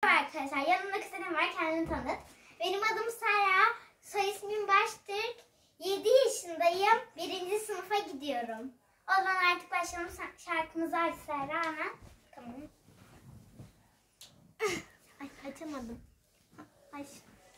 arkadaşlar. Yanımda kuzenim var. Kendini tanıt. Benim adım Serra. Soy ismim Baştürk. 7 yaşındayım. 1. sınıfa gidiyorum. O zaman artık başlayalım. Şarkımızı aç Serra hemen. Tamam. Ay açamadım. Aç.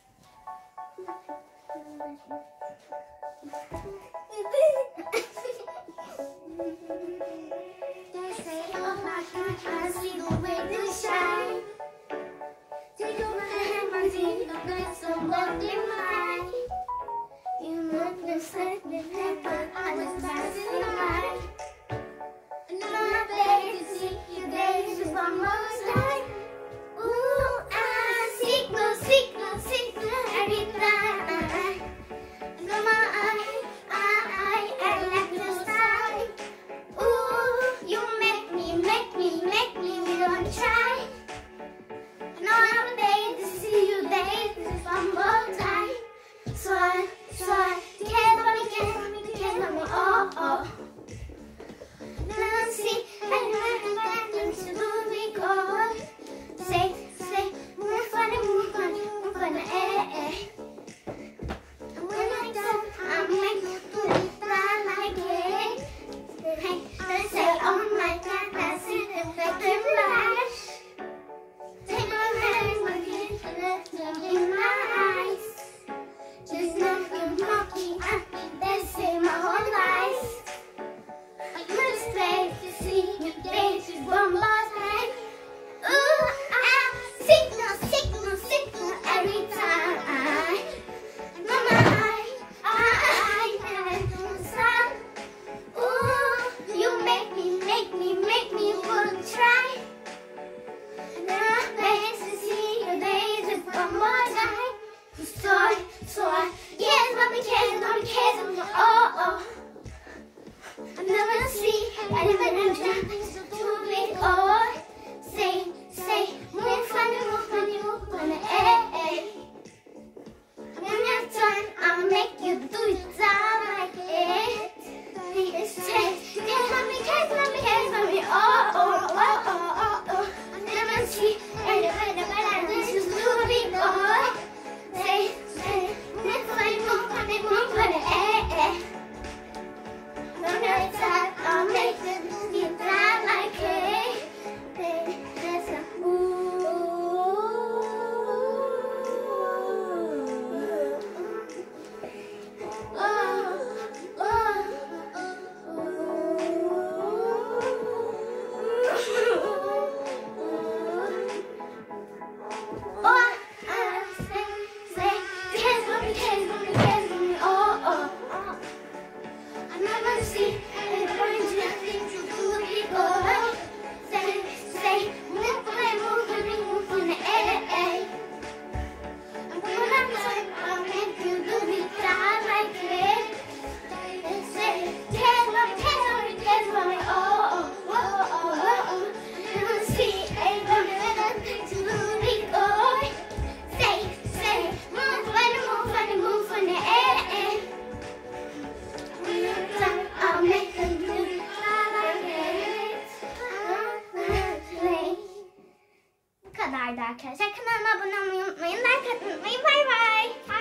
They say, oh my God, I see the way you shine. Take over the hand, my dear, the best of what you mind. You look the same, but I was passing by. And I'm not there to see you, there's just one more time. Ooh, I signal, signal, signal every time. And I'm I like to style. Ooh, you make me wanna try. And I'm there to see you, there's just one more time. So I can't let me, oh, oh. Let's see, and back into the week, oh. Say, move funny, eh. And when I'm done, I'll make you do it fly like it. Hey, they say, oh my God, that's it, effective flash. Take my hand, my kid, and let me in my eyes. Just nothing monkey, they say my whole life. I couldn't stay to see you dance just one more time. Ooh, I signal every time. Mama, I don't stop. Ooh, you make me wanna try. And I'm glad to see you dance just one more time. So I cares, oh. I never see, I never too big, oh. Say, move funny, eh. When you're done, I'll make you do it down like it. Say, cares me, oh. I never see, I never too big, oh. Say, move funny, eh. When you're done, I'll make you do it down like it. There's a kadardı arkadaşlar. Kanalıma abone olmayı unutmayın. Like atmayı unutmayın. Bay bay.